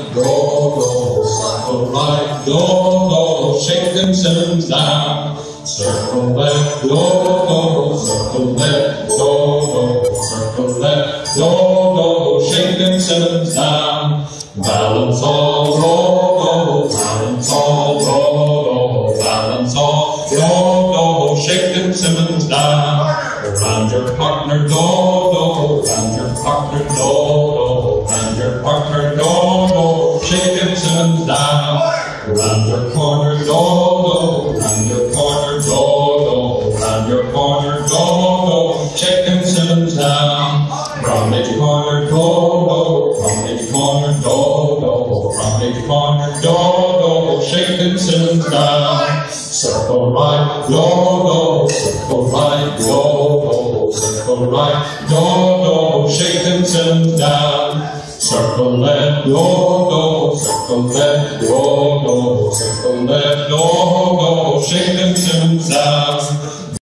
go, circle right, go, shake them Simmons down. Circle left, go, circle left, go, circle left, go, shake them Simmons down. Balance all, go, balance all, go, balance all, go, shake them Simmons down. Around your partner, go, round your partner, go, round your partner, go, shake them Simmons down. Round your corner, go, round your corner, go, round your corner, go, shake them Simmons down. From each corner, go, from each corner, go, from each corner, go, shake them Simmons down. Circle right, go, circle right, go, circle right, go, shake them Simmons down. Circle left, go, circle left, go.